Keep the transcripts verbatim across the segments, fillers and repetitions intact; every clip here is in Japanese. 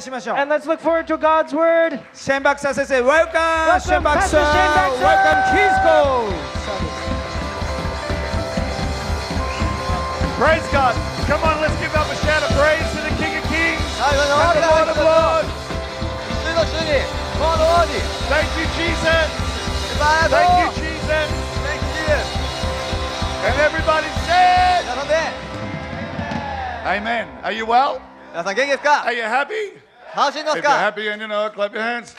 しましょう。 And let's look forward to God's word. シェンバクサー先生、Welcome! Welcome, シェンバクサ Pastor シェンバクーサー Welcome, Kisco! Praise God. Come on, let's give up a shout of praise to the King of Kings and the Lord of Lords. Thank you, Jesus. Thank you, Jesus. And everybody said, Amen. Are you well? 皆さん元気ですか？ Are you happy? 楽しんでます If you're か？ happy and you know, clap your hands.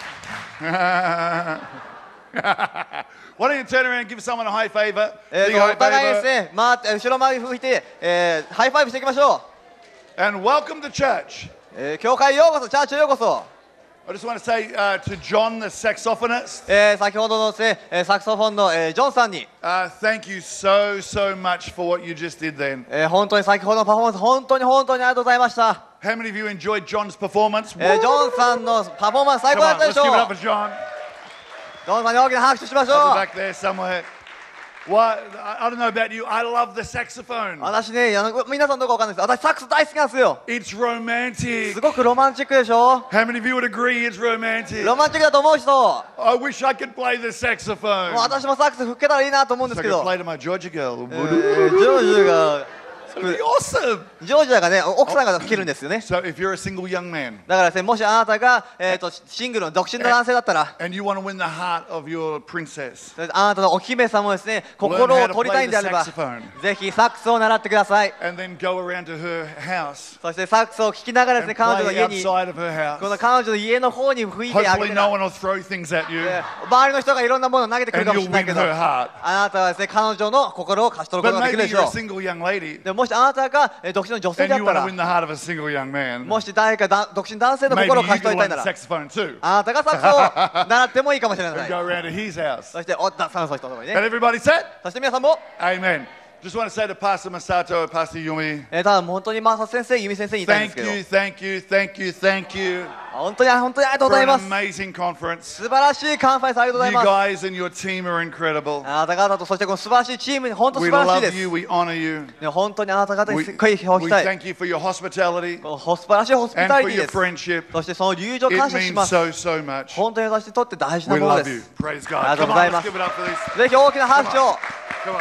Why don't you turn around and give someone a high favor? え Big ーと high お互いです favor. ね、回って後ろ回り吹いて、えーハイファイブしていきましょう。 And welcome to church. えー教会へようこそ、チャーチへようこそ。 I just want to say uh, to John, the saxophonist, えー先ほどのですね、えーサクソフォンの、えージョンさんに、 uh, thank you so, so much for what you just did then. えー本当に先ほどのパフォーマンス、本当に本当にありがとうございました。 How many of you enjoyed John's performance? えージョンさんのパフォーマンス最 Come 高だ on, ったで let's しょ give う。 it up for John. ジョンさんに大きな拍手しましょ I'll be う。 back there somewhere. What? I I don't know about you. I love the saxophone. 私ね、あの皆さんどうかわかんないです。私サックス大好きなんですよ。 It's romantic. すごくロマンチックでしょ。 How many of you would agree it's romantic? ロマンチックだと思う人、も I wish I could play the う saxophone. 私もサックス吹けたらいいなと思うんで So す I け could ど、 play to my Georgia girl. えージョージが That'd be awesome. ジョージアがね、奥さんが吹けるんですよね。 So if you're a single young man だからですね、もしあなたが、えー、とシングルの独身の男性だったら、 and you want to win the heart of your princess, あなたのお姫様をですね、心を取りたいんであれば、 Learn how to play the saxophone. ぜひサックスを習ってください。 and then go around to her house そしてサックスを聴きながらですね、 and 彼女の play 家に、 outside of her この house. 彼女の家の方に吹いてあげ Hopefully て no one will throw things at you えー周りの人がいろんなものを投げてくる and かもし you'll れない win けど、 her heart. あなたはですね、彼女の心を勝ち取るこ But とができる maybe でし you're ょ a う。 single young lady でもしあなたが、えー独身の女性 and だ you った want to ら、 win the heart of a single young man. もし誰かだ独身男性の Maybe 心を you 勝ち could 取りたい learn な the ら、 saxophone too あなたがサックスを習ってもいいかもしれな and い。 go around to his house. そしておったその人のところに And ね。 everybody said, そして皆さんも、 Amen. Just want to say to Pastor Masato, Pastor Yumi, えー、ただ本当にマサ先生、ユミ先生に言いたいんです thank け you, ど、 thank you, thank you, thank you 本当に本当にありがとうご for ざい an ます。 amazing conference. 素晴らしいカンファレンスありがとうござい You ます。 guys and your team are incredible. あなた方とそしてこの素晴らしいチームに本当素 We 晴らしいで love す。 you, we honor you. ね、本当にあなた方に We, すっごい表 we きたい。 thank you for your hospitality このホスパらしいホスピ and タ for リティ your です。 friendship. そしてその友情 It 感謝し means ます。 so, so much. 本当に私にとって大事な We もの love で you. す。 Praise あり God. がとう Come ござい on, ま let's す。 give it up for this. ぜひ大きな拍手を。 Come on.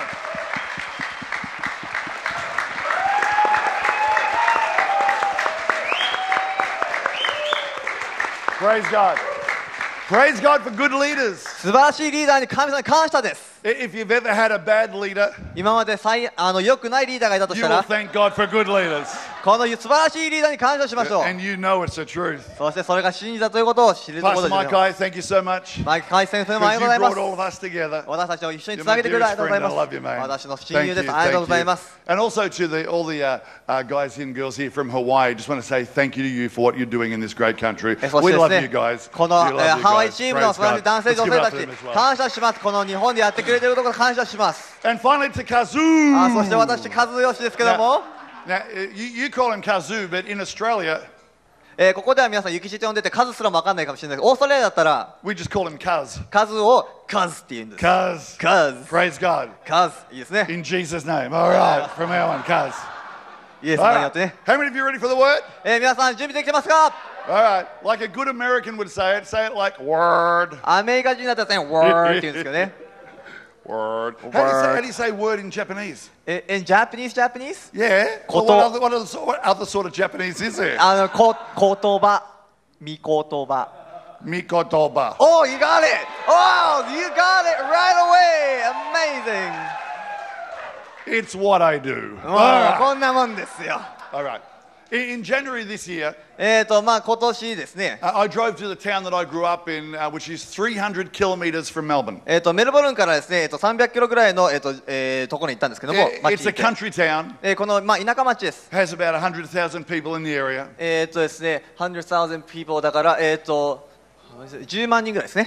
Praise God. Praise God for good leaders. 素晴らしいリーダーに神様に感謝です。 If you've ever had a bad leader, 今まで最あの良くないリーダーがいたとし you た will ら、 thank God for good leaders. この素晴らしいリーダーに感謝しましょう。 And you know it's the truth. そしてそれが真実だということを知ること Pastor です Mike, thank you so much. マイク海先生もあり Because が you とうござい brought all ま of us together. す。私たちを一緒に You're つな my げてくれてあり dearest がとうござい friend. ま I す。 love you, man. 私の親 Thank 友 you, です。ありがとう thank ござい you. ます。 And also to the, all the uh, uh, guys and girls here from Hawaii, just want to say thank you to you for what you're doing in this great country. えそして We で love す you ね guys. この We え love ー you ハワイ guys. チームの Praise 素晴らしい God. 男性 Let's 女 give 性 it た up for ち them as well. 感謝します。この日本でやってくれているところ感謝します。 And finally to Kazoo. あそして私カズヨシですけども、 Now, uh, you, you call him Kazoo, but in Australia, えーここでは皆さんユキシと呼んでてカズすらもわかんないかもしれないけど、オーストラリアだったら we just call him Kaz. カズをカズって言うんです。 Kaz. カズ Praise God. カズいいですね。 In Jesus' name. All right. From our one, Kaz. イエス All の名によ right. ってね。 How many of you ready for the word? えー皆さん準備できてますか？ All right. Like a good American would say it, say it like word. アメリカ人だったらですね、word って言うんですけどね。 Word. How do, you say, how do you say word in Japanese? え、in Japanese Japanese？ Yeah. Well, what, other, what, other, what other sort of Japanese is there? あのこ言葉、見言葉。 Mikotoba. Oh, you got it! Oh, you got it right away! Amazing! It's what I do. もう All こ right. んなもんですよ。 All right. In, in January this year, えーとまあ今年ですね。 uh, I drove to the town that I grew up in, uh, which is three hundred kilometers from Melbourne. えーとメルボルンからですね、えーとさんびゃくキロぐらいのえーとえーところに行ったんですけども、 It- 町 It's に a 行って country town, えーこのまあ田舎町です。 has about one hundred thousand people in the area. えーとですね、one hundred thousand people だからえーとじゅうまん人ぐらいですね。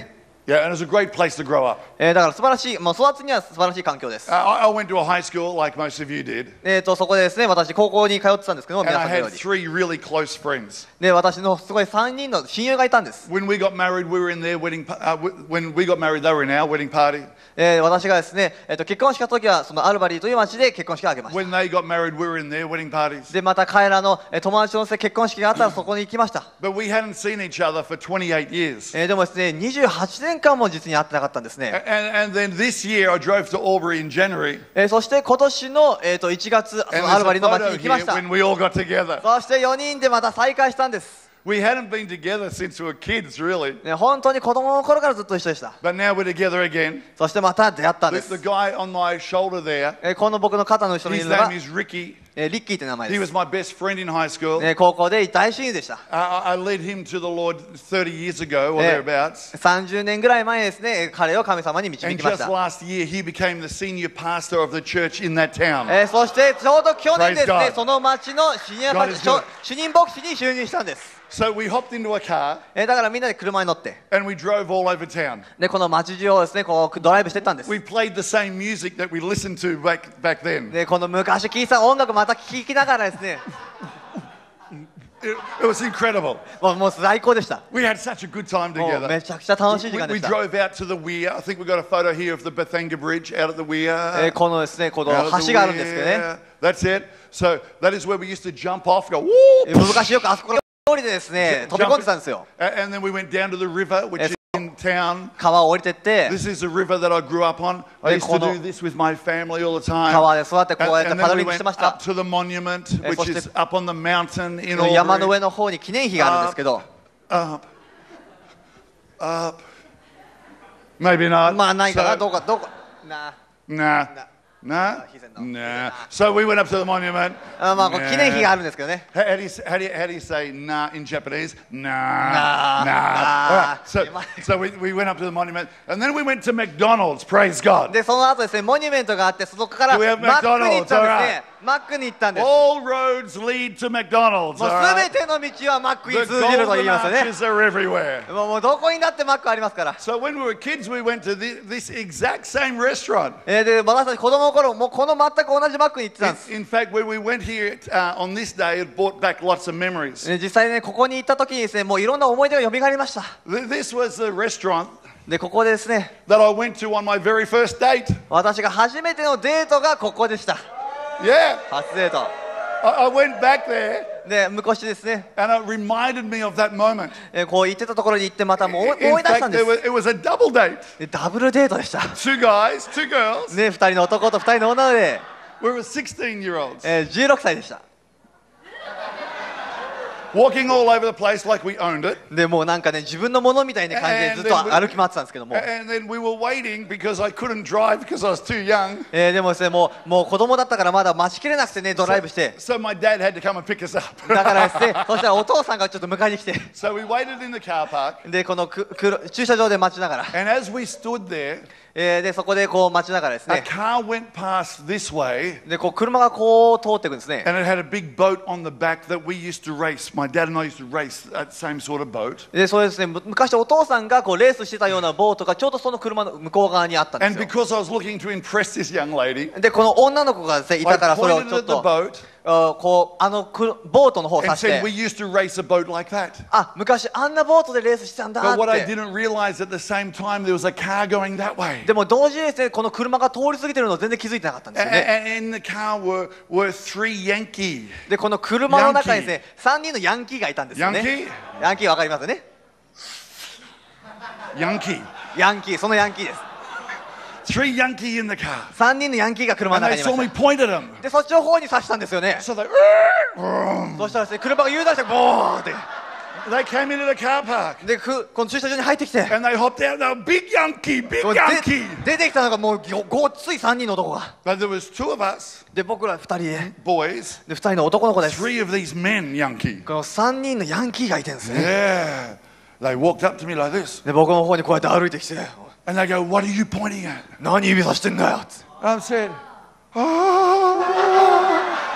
Yeah, and it's a great place to grow up. えーだから素晴らしい、もう育つには素晴らしい環境です。 Uh, I, I went to a high school like most of you did, えーとそこでですね、私高校に通ってたんですけども、 and 皆 I さんのよう had に。 three really close friends. で、私のすごいさんにんの親友がいたんです。 When we got married, we were in their wedding. Pa- uh, w- when we got married, they were in our wedding party. えー私がですね、えーと結婚式した時はそのアルバリーという町で結婚式を挙げました。 When they got married, we were in their wedding parties. で、また彼らのえー友達の結婚式があったらそこに行きました。 But we hadn't seen each other for twenty-eight years. えーでもですね、にじゅうはちねんかんも実に会ってなかったんですね。 And, and then this year, I drove to Albury in January, えーそして今年の、えーといちがつ、そ and のアル there's バ a リーの町に photo 行きま here した。 when we all got together. そしてよにんでまた再会したんです。 We hadn't been together since we were kids, really. ね、本当に子供の頃からずっと一緒でした。 But now we're together again. そしてまた出会ったん The, です the。guy on my shoulder there, えーこの僕の肩の後ろにい his るのが name、is Ricky. えーリッキーという名前 He で was す。 my best friend in high school. ね、高校で大親友でした。 Uh, I I led him to the Lord thirty years ago or Yeah. thereabouts. さんじゅうねんぐらい前にですね、彼を神様に導 And きまし just た。 last year, he became the senior pastor of the church in that town. えーそしてちょうど去年ですね Praise God. その町のシニアパ God is 主 good. 主任牧師に就任したんです。 So we hopped into a car えーだからみんなで車に乗って and we drove all over town. でこの町中をですねこうドライブしてったんです。 We played the same music that we listened to back, back then. でこの昔聴いてた音楽また聴きながらですね It, it was incredible. もうもう最高でした。 We had such a good time もう together. めちゃくちゃ楽しい時 We, 間で we した。 drove out to the weir. I think we got a photo here of the Bethanga Bridge out at the え weir. ーこのですねこの Out of the 橋があるんですけどね weir. That's it. So that is where we used to jump off, go, え whoop! ー昔よくあそこの通りでですね飛び込んでたんですよ。 A- And then we went down to the river, which Yes. is in town. 川を降りてって This is a river that I grew up on. I Eh, used to kono- do this with my family all the time. 川で育ってこ And, うやって and パド then リ we ングして went ました。 up to the monument, Eh, which そして is up on the mountain in 山の Albury. 上の方に記念碑があるんですけど Up, up. Maybe not. まあないかな So- どうかどうかな Nah. Nah. Nah? he said no. Nah. So we went up to the monument. あまあこう Nah. 記念碑があるんですけどね How, how, do you, s- how, do you, how do you say nah in Japanese? Nah. Nah. Nah. Nah. All right. So, You might- so we, we went up to the monument and then we went to McDonald's. Praise God. でその後ですねモニュメントがあってそこから Do マ we ッ have クに行ったんです McDonald's? ねマックに行ったんです。 All roads lead to McDonald's. もう all すべ right? ての道はマックに The 通じると言い golden ますよね。 arches are everywhere. もうもうどこにだってマックありますから。 So when we were kids, we went to the, this exact same restaurant. えーで私たち子供の頃もうこの全く同じマックに行ってたんです。 In, in fact, when we went here uh, on this day, it brought back lots of memories. ね実際ねここに行った時にですねもういろんな思い出が蘇りました。 Th- This was the restaurant でここでですね that I went to on my very first date. 私が初めてのデートがここでした。 Yeah, 初デート I, I went back there で昔ですね、 and it reminded me of that moment. えーこう行ってたところに行ってまたもう In 思い出したん fact, で there す was, it was a double date. でダブルデートでした Two guys, two girls. ねふたりの男とふたりの女で、 We were sixteen year olds えーじゅうろくさいでした。 walking all over the place like we owned it. でもうなんかね自分のものみたいな感じでずっと歩き回ってたんですけども、 And then we were waiting because I couldn't drive because I was too young. えーでもですねもうもう子供だったからまだ待ちきれなくてねドライブして So my dad had to come and pick us up. だからですねそしたらお父さんがちょっと迎えに来て So we waited in the car park. でこのくく駐車場で待ちながら、 And as we stood there, えーでそこでこう待ちながらです a ね car went past this way. でこう車がこう通っていくんですね。 And it had a big boat on the back that we used to race. My dad and I used to race that same sort of boat. でそうですねむ昔お父さんがこうレースしてたようなボートがちょうどその車の向こう側にあったんで And すよ。 because I was looking to impress this young lady, でこの女の子がですねい I たからそれを pointed ちょっ at the と boat あこうあのくボートの方を and 指し said, て we used to race a boat like that. あ昔あんなボートでレースしてたんだ But what っ I て。 didn't realize at the same time, there was a car going that way. でも同時にですねこの車が通り過ぎてるのを全然気づいてなかったんですよ And, ね。 and in the car were, were three Yankee. でこの車の中にですねさんにんのヤンキーがいたんですよね。 Yankee? ヤンキーわかりますよね。 Yankee. ヤンキーそのヤンキーです。 Three Yankee in the car. さんにんのヤンキーが車 And の they 中にい saw ま me し point at them. た。でそっちの方に刺したんですよね。 So they, そしたらですね車が U ターンしてボーンって they came into the car park. でくこの駐車場に入ってきて And they hopped out. They were big Yankee, big こうで Yankee. 出てきたのがもうごごっついさんにんの男が But there was two of us, で僕らふたりで boys, でふたりの男の子です。 three of these men, Yankee. このさんにんのヤンキーがいてるんですね。 Yeah. They walked up to me like this. で僕の方にこうやって歩いてきて And they go, what are you pointing at? 何指さしてんだよって I said, oh.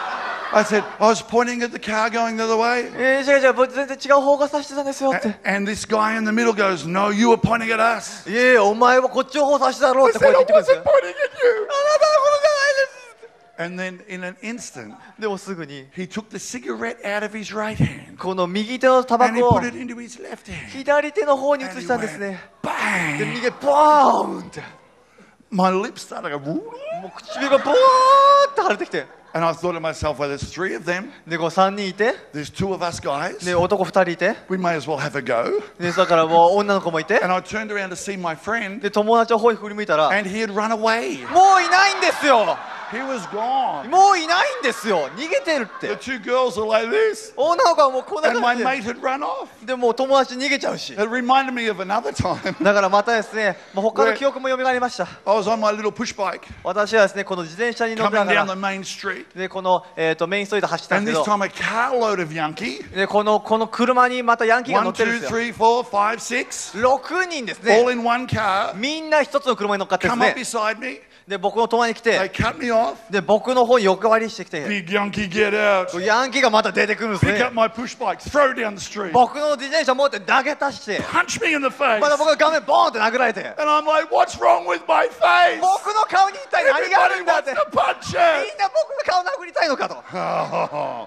I said, I was pointing at the car going the other way. えー、違う違う、僕全然違う方が指してたんですよって。 A- And this guy in the middle goes, no, you were pointing at us. いやいや、お前はこっちの方指してたろう I ってこう said, や I って言ってくるんです wasn't よ。 pointing at you. あなたのことじゃないです。 And then in an instant, でもすぐに he took the cigarette out of his right hand この右手のタバ and he コを put it into his left hand. 左手の方に移 And he したんです went, ね。で bang. 右手ボーンって。 My lips started to go, もう唇がボーンって腫れてきて。 and I thought to myself, well, there's three of them. で、こうさんにんいて、 There's two of us guys. で、男ふたりいて、 We may as well have a go. で、だからもう女の子もいて、 And I turned around to see my friend, で、友達の方に振り向いたら、 and he had run away. もういないんですよ。 He was gone. もういないんですよ。逃げてるっ The て。 two girls were like this, 女の子はもうこんな and my 感じ mate had run off. で。でもう友達逃げちゃうし。 It reminded me of another time. だからまたですね、もう他の記憶も蘇りました。 I was on my little push bike 私はですね、この自転車に乗ってな coming が down ら the、main street, で、この、えー、とメインストリート走ってたん and です this けど、 time a carload of Yankee, でこのこの車にまたヤンキーが乗 one, ってるん two, ですよ。 three, four, five, six, ろくにんです all ね。 in one car, みんな一つの車に乗っかってです come up ね。 beside me. で、僕の隣に来 They て、 cut me off. で、僕の方に横割りしてきて、 Big Yankee, get out. ヤンキーがまた出てくるんです Pick ね up。my push bike, throw down the street, 僕の自転車持って投げ出して、 punch me in the face. また僕が画面ボーンって殴られて、 And I'm like, what's wrong with my face? 僕の顔に一体何がある Everybody んだっ wants て。みん to punch な it. 僕の顔殴りたいのかと。 Oh.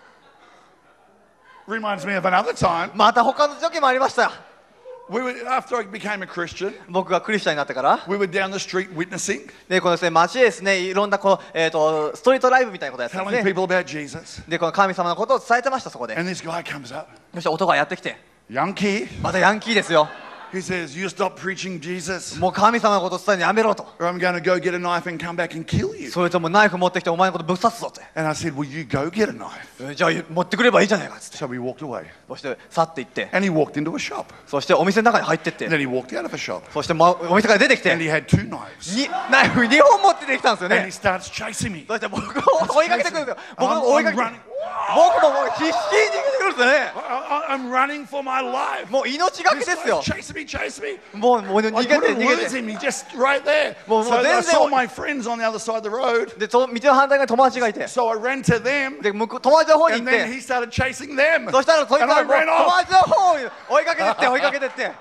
Reminds me of another time. また他の時もありました。 We were, after I became a Christian, 僕がクリスチャンになってから、 we were down the street witnessing, で、このですね、街でですね、いろんなこの、えー、とストリートライブみたいなことをやってたん telling ですね。 people about Jesus. で、この神様のことを伝えてました、そこで。 And this guy comes up, そして男がやってきて、 Yankee. またヤンキーですよ。 He says, you stop preaching Jesus, もう神様のことを伝えるのやめろと。 or I'm going to go get a knife and come back and kill you. それともナイフ持ってきてお前のことぶっ刺すぞって。 And I said, well, you go get a knife. えじゃあ持ってくればいいじゃないかっつって。 So we walked away. そして去っていって、 And he walked into a shop. そしてお店の中に入ってっ And て、 then he walked out of a shop. そして、ま、お店から出てき And て、 he had two knives. にナイフにほん持って出てきたんですよ And he ね。 starts chasing me. そして僕を追いかけてくるんですよ。僕 I'm, を追いか I'm けて、 running. 僕ももう必死に逃げてくるんですよね。 I, I, I'm running for my life. もう命がけ This ですよ guy's。chasing me, chasing me. もうもう逃 I げて couldn't 逃げ lose て。 him. He just right there. Well, So well, then I saw they- my friends on the other side of the road. で、その道の反対側に友達がいて、 So I ran to them. で、向こう友達の方に行 And っ then て、 he started chasing them. そしたらそいつ And は I もう ran 友 off. 達の方に追いかけてって追いかけてって、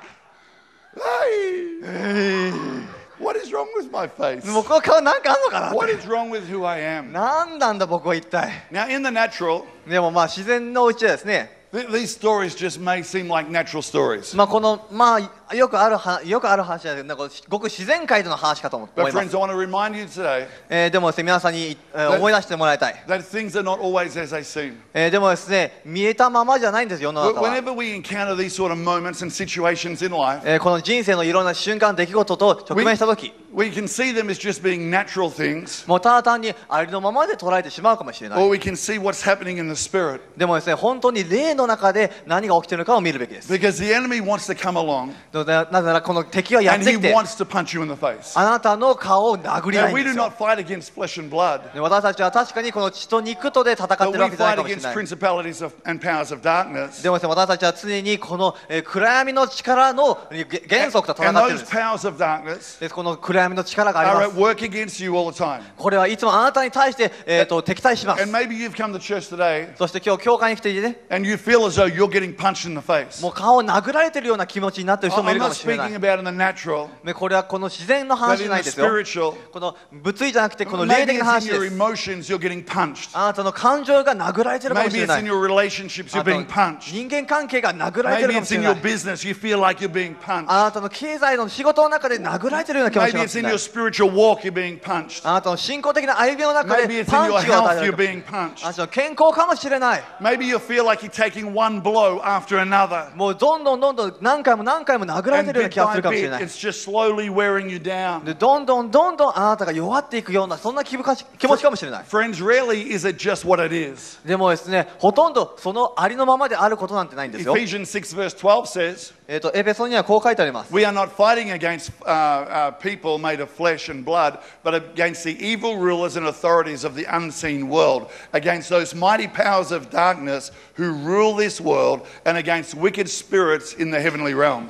Hey. What is wrong with my face? 僕の顔なんかあんのかなっ What て。 is wrong with who I am? なんなんだ僕は一体。 Now, in the natural, でもまあ自然のうちはですね、 th- these stories just may seem like natural stories. まあこのまあよくあるはよくある話なんですけど、なんかごく自然界での話かと思思 But いま friends, す。 I want to remind you today えーでもですね、皆さんに、えー思い出してもらいたい。 that things are not always as they seem. えーでもですね、見えたままじゃないんです世の Wh- 中は。 Whenever we encounter these sort of moments and situations in life, えーこの人生のいろんな瞬間出来事と直面した時、 we can see them as just being natural things, もうただ単にありのままで捉えてしまうかもしれない。 or we can see what's happening in the spirit. でもですね、本当に霊の中で何が起きているのかを見るべきです。 Because the enemy wants to come along ななぜならこの敵はやっ and て he きて、 wants to punch you in the face. あなたの顔を殴りた Now, いん we で do すよ。 not fight against flesh and blood, で私たちは確かにこの血と肉とで戦ってい but るわ we けじゃない fight かもしれ against ない。 principalities of, and powers of darkness. でもですね、私たちは常にこの、えー暗闇の力のえーげ原則と戦 And っているん those です。 powers of darkness でこの暗闇の力があ are り at ます。 work against you all the time. これはいつもあなたに対して、えー、と敵対します。 And maybe you've come to church today そして今日教会に来ていてね、 and you feel as though you're getting punched in the face. もう顔を殴られてるような気持ちになっている人もい I'm るか not もしれな speaking い。 about in the natural, でこれはこの自然の but 話じ in ゃない the ですよ。 spiritual. この物理じゃなくてこの霊 Maybe 的な it's 話 in で your す。 emotions you're getting punched. あなたの感情が殴られてるかも Maybe しれ it's ない in。your relationships you're あと being punched. 人間関係が殴られて Maybe るかも it's しれ in な your い。 business you feel like you're being punched. あなたの経済の仕事の中で殴られてるような気持ち Maybe が it's し in れな your い。 spiritual walk you're being punched. あなたの信仰的な歩みの中 Maybe で it's in パン your チが与え health られ you're る。 being punched. あなたの健康かもしれない。 Maybe you feel like you're taking one blow after another. もうどんどんどんどん何回も何回も殴られて And るような bit 気がす by るかもしれ bit, ない。 it's just slowly wearing you down. でどんどんどんどんあなたが弱っていくようなそんな気分気持ちかもしれない。 Friends, rarely is it just what it is. でもですね、ほとんどそのありのままであることなんてないんですよ。 Ephesians six verse twelve says, えっとエペソにはこう書いてあります。 we are not fighting against uh, uh, people made of flesh and blood, but against the evil rulers and authorities of the unseen world, against those mighty powers of darkness who rule this world, and against wicked spirits in the heavenly realms.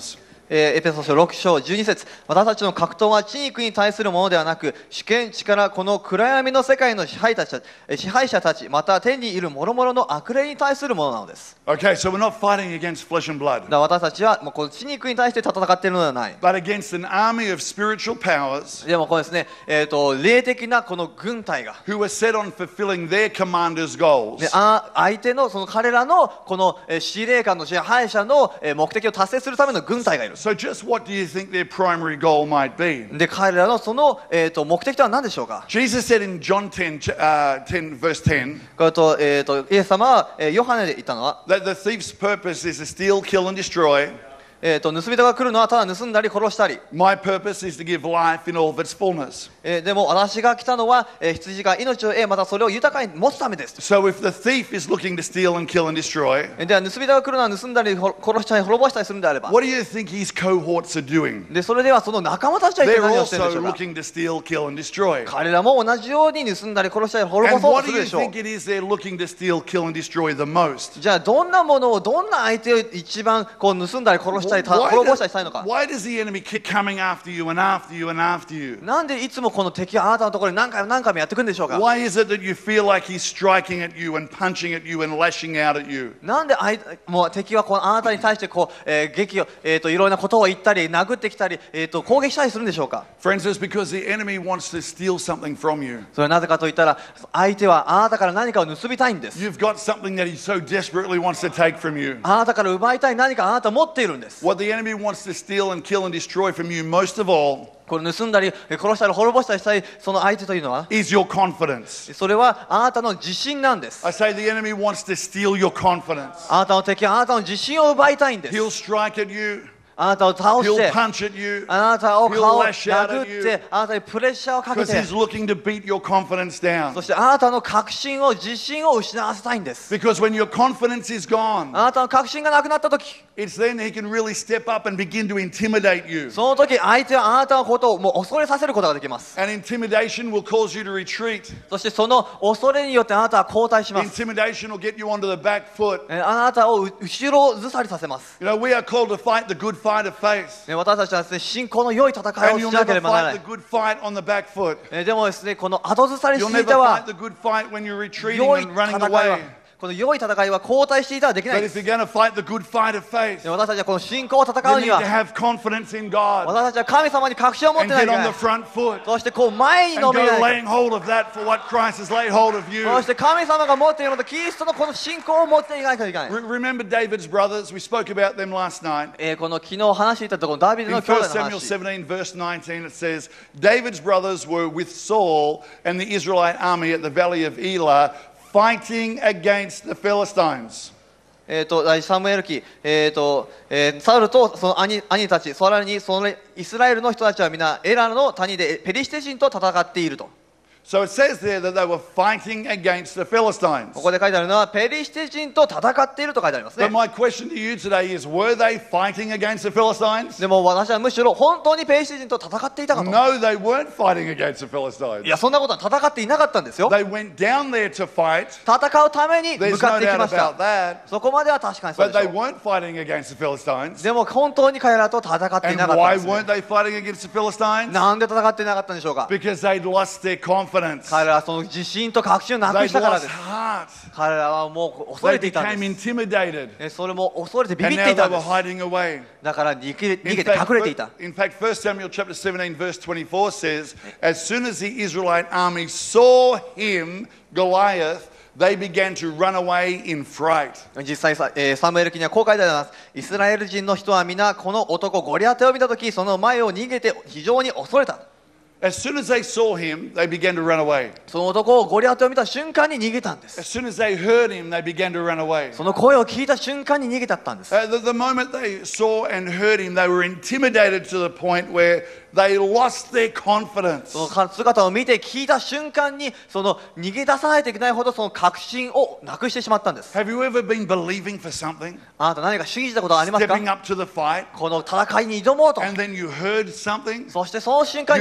えーエペソ書ろく章じゅうに節、私たちの格闘は地肉に対するものではなく、主権、力、この暗闇の世界の支配たちえー支配者たち、また天にいる諸々の悪霊に対するものなのです。 Okay, so we're not fighting against flesh and だ blood, から私たちはもうこの地肉に対して戦っているのではない。 but against an army of spiritual powers でもこれですね、えー、と霊的なこの軍隊が、 who are set on fulfilling their commander's goals. であ相手のその彼らのこのえー司令官の支配者のえー目的を達成するための軍隊がいる。 So just what do you think their primary goal might be? で彼らのその、えー、と目的とは何でしょうか。 Jesus said in John ten, uh, ten verse ten, これと、えー、とイエス様は、えーヨハネで言ったのは、 that the thief's purpose is to steal, kill, and destroy. えー、と盗み人が来るのはただ盗んだり殺したり、 My purpose is to give life in all of its fullness. えーでも私が来たのは、えー羊が命を得、またそれを豊かに持つためです。 So if the thief is looking to steal and kill and destroy, えーでは盗み人が来るのは盗んだりほ殺したり滅ぼしたりするんであれば、 what do you think his cohorts are doing? でそれではその仲間たちは一体 They're 何をしているんでし also ょうか。 looking to steal, kill, and destroy. 彼らも同じように盗んだり殺したり滅ぼ And そうと what す do る you でしょう。 think it is they're looking to steal, kill, and destroy the most? じゃあどんなものをどんな相手を一番こう盗んだり殺したりた Why 滅ぼ does, したりしたいのか。 why does the enemy keep coming after you and after you and after you? なんでいつもこの敵はあなたのところに何回も何回もやってくるんでしょうか。 Why is it that you feel like he's striking at you and punching at you and lashing out at you? なんで相手もう敵はこうあなたに対してこう、えー、激を、えー、といろいろなことを言ったり殴ってきたり、えー、と攻撃したりするんでしょうか。 Friends, it's because the enemy wants to steal something from you. それはなぜかといったら相手はあなたから何かを盗みたいんです。 You've got something that he so desperately wants to take from you. あなたから奪いたい何かあなた持っているんです。 What the enemy wants to steal and kill and destroy from you most of all これ盗んだり殺したり滅ぼしたりしたいその相手というのは、 is your confidence. それはあなたの自信なんです。 I say the enemy wants to steal your confidence. あなたの敵はあなたの自信を奪いたいんです。 He'll strike at you. あなたを倒し He'll て punch at you あなたを顔を He'll lash out at 殴 you ってあなたにプレッシャーをかけ because て、 he's looking to beat your confidence down. そしてあなたの確信を自信を失わせたいんです。 Because when your confidence is gone, あなたの確信がなくなった時、 it's then he can really step up and begin to intimidate you. その時相手はあなたのことをもう恐れさせることができます。 And intimidation will cause you to retreat. そしてその恐れによってあなたは後退します。 Intimidation will get you onto the back foot. えあなたをう後ろずさりさせます。 You know, we are called to fight the good fight of faith. ね私たちはですね、信仰の良い戦いを And し you'll なけれ never ばならな fight い the。good fight on the back foot. えでもですね、この後ずさり You'll してい never ては fight the good fight when you're retreating 良い and 戦 running いは away. この良い戦いは後退していてはできない But で if す。 you're going to fight the good fight of faith, で私たちはこの信仰を戦 you う need に to は have confidence in God 私たちは神様に確信を持っ and てない get といけ on な the い。 front foot そしてこう前に and 伸び go ない。 laying hold of that for what Christ has laid hold of you. そして神様が持っているのとキリストのこの信仰を持っていかなきゃいけない。 Re- Remember David's brothers? We spoke about them last night. えーこの昨日話していたところダビデ In の兄弟 First の Samuel 話。 seventeen, verse nineteen, it says, David's brothers were with Saul and the Israelite army at the valley of Elah, fighting against the Philistines. えーと第一サムエル記、えーとえーサウルとその兄兄たち、さらにそのイスラエルの人たちは皆エラの谷でペリシテ人と戦っていると。 So it says there that they were fighting against the Philistines. ここで書いてあるのはペリシテ人と戦っていると書いてありますね But。my question to you today is, were they fighting against the Philistines? でも私はむしろ本当にペリシテ人と戦っていたかと。 No, they weren't fighting against the Philistines. いやそんなことは戦っていなかったんですよ。 They went down there to fight. 戦うために向 There's かっ no ていき doubt まし about た。 that. そこまでは確かにそう But でし they ょう。 weren't fighting against the Philistines. でも本当に彼らと戦ってい And なかったん why です、ね。 weren't they fighting against the Philistines? なんで戦っていなかったんでしょうか。 Because they'd lost their confidence. 彼らはその自信と確信をなく They'd したから lost です。 heart. 彼らはもう恐 They れていたん became です。 intimidated. えそれも恐れてビ And ビって now いた they んで were す。 hiding away. だから逃げ逃 In げて fact, 隠れていた。 in fact, First Samuel chapter seventeen, verse twenty-four says, as soon as the Israelite army saw him, Goliath, they began to run away in fright. 実際さ、えーサムエル記にはこう書いてあります。イスラエル人の人は皆この男ゴリアテを見たとき、その前を逃げて非常に恐れた。 As soon as they saw him, they began to run away. その男をゴリアテを見た瞬間に逃げたんで As す。 soon as they heard him, they began to run away. その声を聞いた瞬間に逃げたったんです。 Uh, the, the moment they saw and heard him, they were intimidated to the point where they lost their confidence. その姿を見て聞いた瞬間にその逃げ出さないといけないほどその確信をなくしてしまったんです。 Have you ever been believing for something, あなた何か信じたことはありますか。 stepping up to the fight, この戦いに挑もうと。 and then you heard something? そしてその瞬間に何か聞いて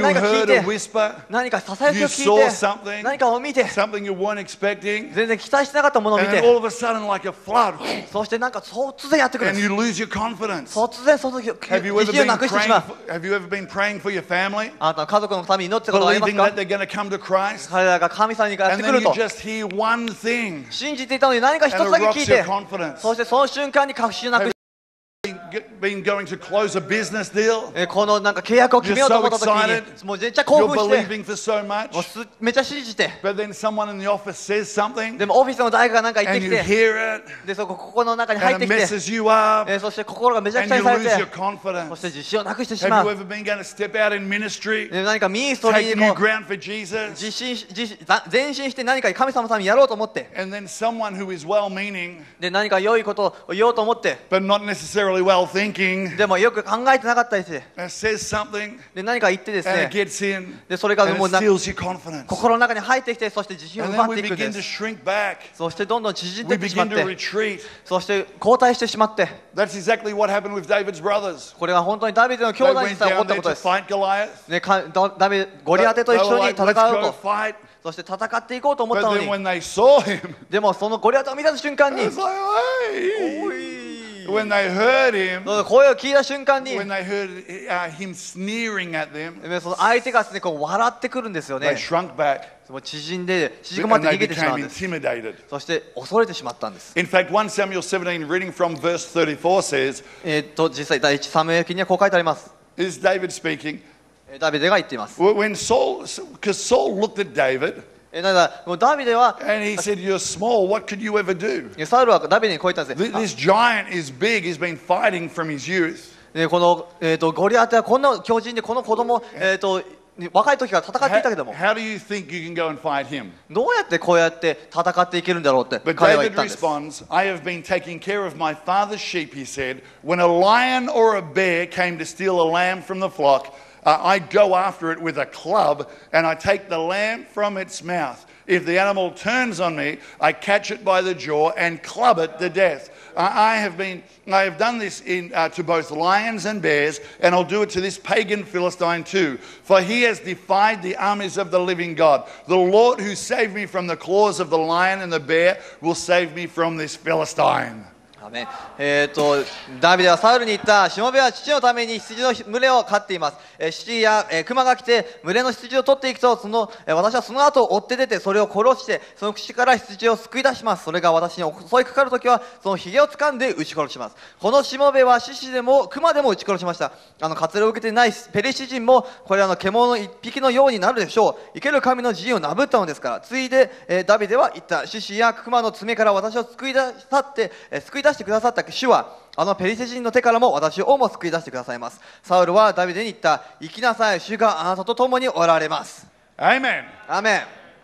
a て whisper, 何かささやき you を聞 saw いて something, 何かを見て something you weren't expecting, 全然期待してなかったものを見 and then て all of a sudden, like a flood, そしてなんか突然やってくるん and です you lose your confidence. 突然その時 Have you 自 ever 信を been なくしてし praying? まう For, have you ever been praying for your family, あなたの家族のために祈ってたことはあります believing か that they're going to come to Christ, 彼らが神様にやっ and てく then る you と just hear one thing, 信じていたのに何か一 and つ it だけ聞 rocks い your て confidence. そしてその瞬間に確信をなく Have し you been going to close a business deal? えこのなんか契約を決めようと思った時 You're so に excited. もうめっちゃ興 You're 奮して believing for so もう much, すめっちゃ信じて but then someone in the office says something, でもオフィスの誰かがなんか言って and き you て hear it, でそこここの中に入っ and て it きて messes you up, えそして心がめちゃく and ちゃ you にされ lose て your confidence. そして自信をなくしてしま Have you う ever been going to step out in ministry, で何かミニストリ take ーに new こう ground for Jesus, 自信し自信ざ前進して何か神様のためにやろうと思って and then someone who is well-meaning で何か良いことを言おうと思って but not necessarily well-thinking でもよく考えてなかったりして uh, says something, で何か言ってです and ね it gets in, でそれが and もう it な steals your confidence. 心の中に入ってきてそして自信を And 奪 then って we いくんで begin to す shrink back. そしてどんどん縮んで We いってしまっ begin to て retreat. そして後退してしまって That's exactly what happened with David's brothers. これは本当にダビデの兄 They 弟に went さえ起こ down った there こと to です、 fight Goliath. ね、かダダビゴリアテと They 一 were 緒に like, 戦 let's う go と fight. そして戦っていこうと思っ But たの then に when they saw him, でもそのゴリアテを見た瞬間に it's like, お hey. い When they heard him, 声を聞いた瞬間に when they heard uh, him sneering at them, その相手がですねこう笑ってくるんですよ they ね shrunk back もう縮んで縮こまっ and て they 逃げてしまう became んです intimidated. そして恐れてしまったんです In fact, First Samuel seventeen, reading from verse thirty-four, says, えーっと実際第一サムエル記にはこう書いてあります is David speaking, えーダビデが言っています when Saul, because Saul looked at David えーだからもうダビデは and he said, you're small, what could you ever do? えーサウルはダビデにこう言ったんです Th- ね This giant is big, he's been fighting from his youth. でこの、えー、とゴリアテはこんな強靭でこの子供、えー、と若い時から戦っていたけど How, も how do you think you can go and fight him? どうやってこうやって戦っていけるんだろうって But 彼は言っ David たんです responds, I have been taking care of my father's sheep, he said. When a lion or a bear came to steal a lamb from the flock, uh, I go after it with a club and I take the lamb from its mouth. If the animal turns on me, I catch it by the jaw and club it to death. I I have been, I have done this in, uh, to both lions and bears, and I'll do it to this pagan Philistine too. For he has defied the armies of the living God. The Lord who saved me from the claws of the lion and the bear will save me from this Philistine. アメンえー、とダビデはサウルに言った。しもべは父のために羊の群れを飼っています。えー、羊や、えー、熊が来て群れの羊を取っていくとその、えー、私はその後を追って出てそれを殺してその口から羊を救い出します。それが私に襲いかかるときはそのひげを掴んで撃ち殺します。このしもべは獅子でも熊でも撃ち殺しました。あの割礼を受けていないペリシ人もこれらの獣の一匹のようになるでしょう。生ける神の自由をなぶったのですから。ついで、えー、ダビデは言った。獅子や熊の爪から私を救い出したって、えー、救い出してくださった主はあのペリシ人の手からも私をも救い出してくださいます。サウルはダビデに言った。生きなさい、主があなたと共におられます。 Amen. アーメン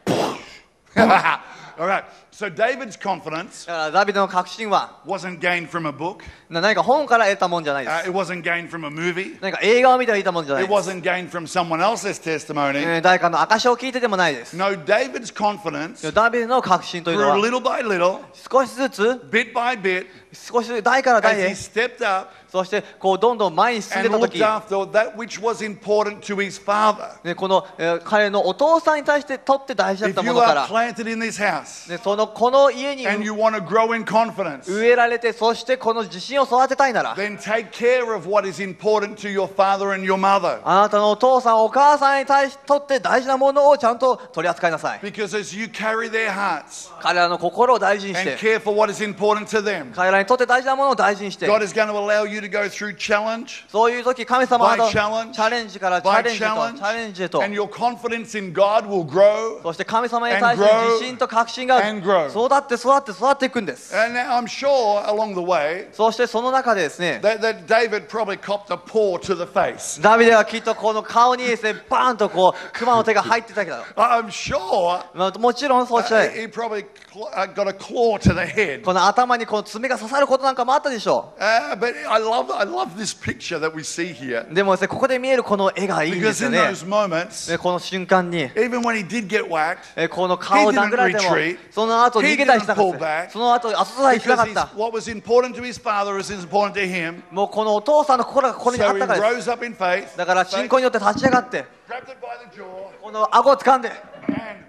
All right. So David's confidence だからダビデの確信は wasn't gained from a book. な何か本から得たもんじゃないで Uh, す。 it wasn't gained from a movie. 何か映画を見て得たもんじゃない It です wasn't gained from someone else's testimony. えー誰かの証しを聞いてでもないです。 No, David's confidence ダビデの確信という grew の a は little by little, 少しずつ bit by bit, 少しずつ代から代 as he へ stepped up そしてこうどんどん前に進んで and た looked 時 after that which was important to his father. ねこの、えー彼のお父さんに対してとって大事だっ If たも you のか are ら、 planted in this house ね、そのこの家に and you want to grow in confidence, 植えられてそしてこの自信を育てたいなら then take care of what is important to your father and your mother. あなたのお父さんお母さんに対しとって大事なものをちゃんと取り扱いなさい。 Because as you carry their hearts 彼らの心を大事にし and て care for what is important to them, 彼らにとって大事なものを大事にして God is going to allow you to go through challenge そういう時神様は by challenge, チャレンジからチャ by レンジと challenge, チャレンジへと and your confidence in God will grow. そして神様に対して and grow, 自信と確信が and grow. 育って育って育っていくんです。 And I'm sure along the way そしてその中でですね that, that David probably copped a paw to the face. ダビデはきっとこの顔にですねバーンとこう熊の手が入ってたけど、 I'm sure まあ、もちろんそうし uh, て he probably cl- uh, got a claw to the head. この頭にこの爪が刺さることなんかもあったでしょ Uh, but I love, I love this picture that we see here. う。でもですねここで見えるこの絵がいいんで Because すよ in ね。 those moments, ねこの瞬間に even when he did get whacked, えこの顔を殴られても He didn't retreat. その後逃げたりしなか He っ didn't pull た back. その後後ずさりしな because かっ he's, た。 what was important to his father is important to him. もうこのお父さんの心がここにあ So っ he たからです。 rose up in faith, だから信仰によって立ち上がって grabbed it by the jaw, この顎を掴んで and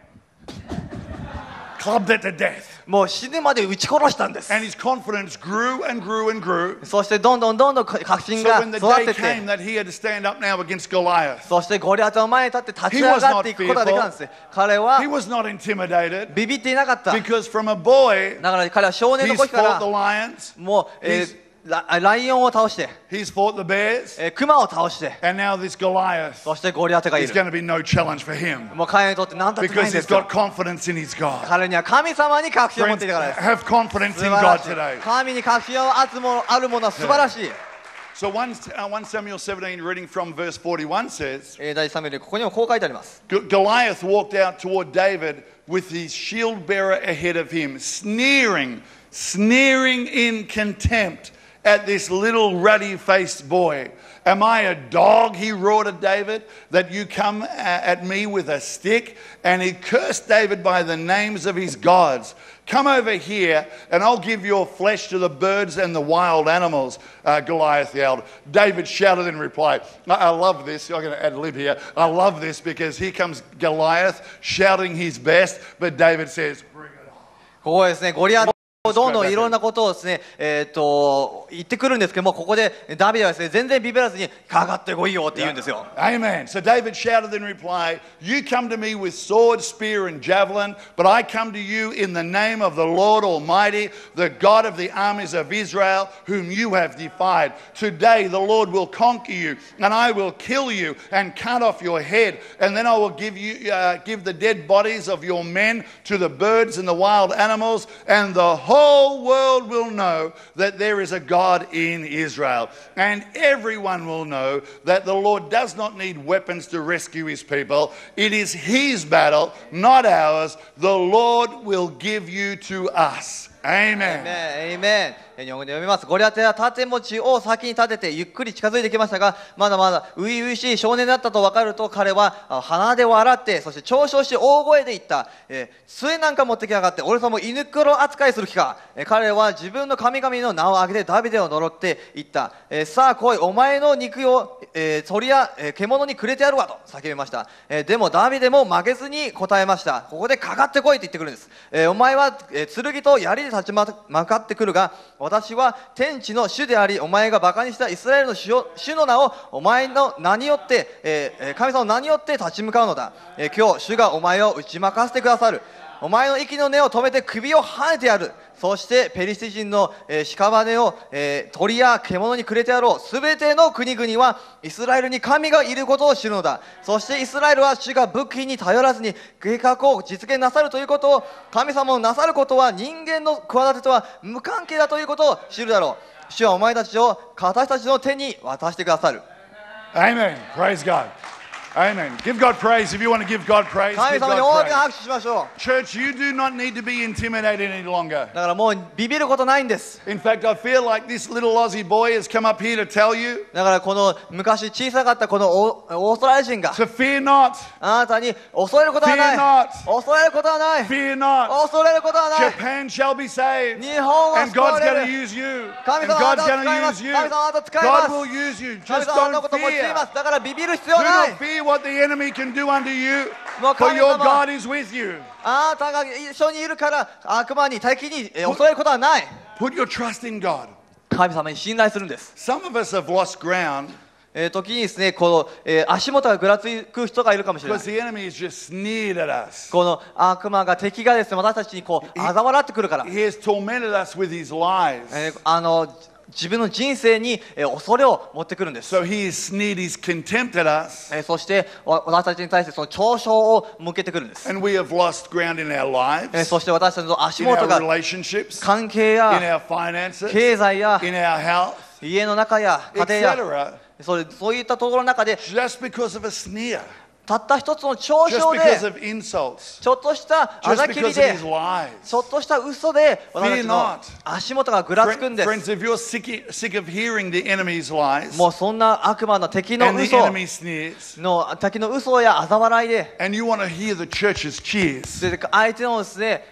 clubbed it to death. もう死ぬまで撃ち殺したんです。 And his confidence grew and grew and grew. そしてどんどんどんどん確信 So が when the 育 day てて came that he had to stand up now against Goliath, そしてゴリアテの前に立って立ち上がっていくことができたんです。彼 he は was not intimidated ビビっていなかった。だ because from a boy, から彼は少年の he's 時か fought the ら lions, もう、えーラライオンを倒して、 he's fought the bears, えークマを倒して、 and now this Goliath そしてゴリアテがい is る。 going to be no challenge for him もう彼にとって何だってない because んで he's すよ。 got confidence in his God. 彼には神様に確信を持っ Friends, ていたからです。 have confidence 素 in 晴ら God しい today. 神に確信をあるものあるものは素晴らしい。 So first, uh, First Samuel seventeen, reading from verse forty-one says, えー第さん名ここにもこう書いてあります。 G- Goliath walked out toward David with his shield bearer ahead of him, sneering, sneering in contempt at this little ruddy-faced boy. Am I a dog, he roared at David, that you come a- at me with a stick? And he cursed David by the names of his gods. Come over here, and I'll give your flesh to the birds and the wild animals, uh, Goliath yelled. David shouted in reply. I, I love this. I'm going to ad lib here. I love this because here comes Goliath shouting his best, but David says, Bring it on. ここですね、ゴリアテどんどんいろんなことをですね、えー、と言ってくるんですけども、ここでダビデはですね、全然ビビらずにかかってこいよって言うんですよ。 Amen. So David shouted in reply, You come to me with sword, spear, and javelin, but I come to you in the name of the Lord Almighty, the God of the armies of Israel, whom you have defied. Today the Lord will conquer you, and I will kill you and cut off your head, and then I will give you uh, give the dead bodies of your men to the birds and the wild animals, and the whole world will know that there is a God in Israel. And everyone will know that the Lord does not need weapons to rescue his people. It is his battle, not ours. The Lord will give you to us. Amen. エイメン。日本語で読みます。ゴリアテは盾持ちを先に立ててゆっくり近づいてきましたが、まだまだ初々しい少年だったと分かると、彼は鼻で笑って、そして嘲笑し大声で言った。えー、杖なんか持ってきやがって、俺様を犬黒扱いする気か。えー、彼は自分の神々の名を挙げてダビデを呪って言った。えー、さあ来い、お前の肉を、えー、鳥や、えー、獣にくれてやるわと叫びました。えー、でもダビデも負けずに答えました。ここでかかってこいと言ってくるんです。えー、お前は、えー、剣と槍で立ち向かってくるが、私は天地の主であり、お前が馬鹿にしたイスラエルの 主, を主の名をお前の名によって、えー、神様の名によって立ち向かうのだ。えー、今日主がお前を打ち負かせてくださる。お前の息の根を止めて首をはねてやる。そしてペリシテ人の、えー、屍を、えー、鳥や獣にくれてやろう。すべての国々はイスラエルに神がいることを知るのだ。そしてイスラエルは主が武器に頼らずに計画を実現なさるということを、神様のなさることは人間の企てとは無関係だということを知るだろう。主はお前たちを私たちの手に渡してくださる。 Amen. Praise God. Amen. Give God praise. If you want to give God praise, 神 give 様に God 大きな praise. 拍手しましょう。 Church, you do not need to be intimidated any longer. だからもうビビることないんです。 In fact, I feel like this little Aussie boy has come up here to tell you だからこの昔小さかったこのオオーストラリア人が to fear not, あなたに恐れることはな fear い。 not, 恐れることはない。 fear not. 恐れることはない。 Japan shall be saved. 日本は And 救わ God's れ going to る。 use you. 神 And 様はあな God's たを going 使い to ま use す。 you. 神様はあなたを使いま God す。 will use you. 神 Just 様はあなた don't のことを用い fear. ます。だからビビる必 Do 要はない not。fear what the enemy can do unto you. もう For 神 your 様 God is with you. あなたが一緒にいるから悪魔に敵にえ恐れることはない。 Put your trust in God. 神様に信頼するんです。 Some of us have lost ground えー時にですね、この、えー足元がぐらつく人がいるかもしれない because。the enemy has just sneered at us. この悪魔が敵がですね、私たちにこう嘲笑ってくるから。 He has tormented us with his lies. えーあの自分の人生にえー恐れを持ってくるんです。 So he has sneered his contempt at us. えーそしてわ私たちに対してその嘲笑を向けてくるんです。 And we have lost ground in our えー lives, そして私たちの足 in 元 our が relationships, 関係 in や our finances, 経済や in our health, 家の中や家庭や et cetera, それそういったところの中で just because of a sneer, たった一つの嘲 just 笑 because で of insults, ちょっとしたあ just ざきり because of で his lies. ちょっとした嘘で私たち Fear の not. 足元がぐらつくん Friend- です。 Friends, if you're sick, sick of hearing the enemy's lies もうそんな悪魔の敵の and the 嘘 enemy sneers, の敵の嘘や嘲笑いで and you want to hear the church's cheers, で相手のですね